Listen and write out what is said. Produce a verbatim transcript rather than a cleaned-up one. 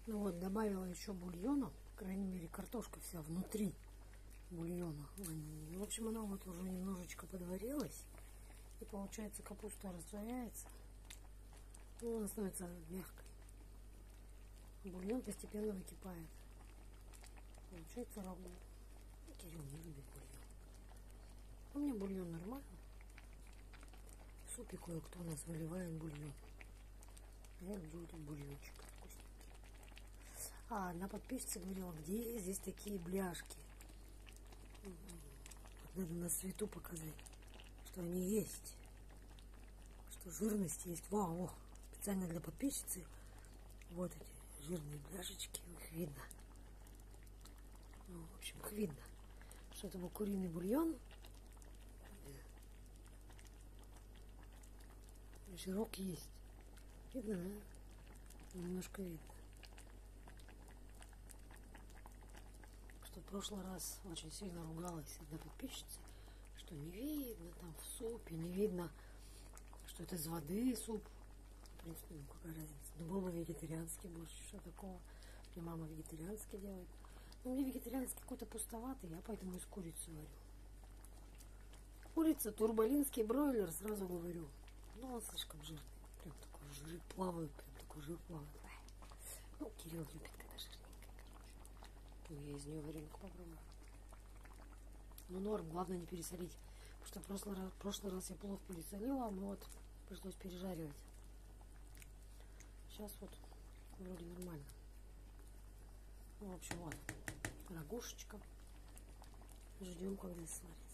Ну вот, добавила еще бульона. По крайней мере, картошка вся внутри бульона. В общем, она вот уже немножечко подварилась. И получается, капуста растворяется. Ну, она становится мягкой. Бульон постепенно выкипает. Получается рагу. Кирилл не любит бульон. У меня бульон нормальный. В супе кое-кто у нас выливает бульон. Я люблю этот бульончик вкусненький. А одна подписчица говорила, где здесь такие бляшки. Вот надо на свету показать, что они есть. Что жирность есть. Вау, о, специально для подписчицы. Вот эти жирные бляшечки. Их видно. Ну, в общем, их видно. Что это был куриный бульон. Жирок есть. Видно, да? Немножко видно. Что в прошлый раз очень сильно ругалась одна подписчица, что не видно там в супе, не видно, что это из воды суп. В принципе, ну какая разница. Ну был бы вегетарианский борщ, что такого. Мне мама вегетарианский делает. Но мне вегетарианский какой-то пустоватый, я поэтому из курицы варю. Курица, турболинский бройлер, сразу говорю. Ну, он слишком жирный. Прям такой жир плавает, прям такой жир плавает. Ну, Кирилл любит, когда жирненькая, короче. Ну, я из нее варенку попробую. Ну, норм, главное не пересолить. Потому что в прошлый раз, в прошлый раз я плов пересолила, но вот пришлось пережаривать. Сейчас вот вроде нормально. Ну, в общем, вот. Рагушечка. Ждем, когда сварится.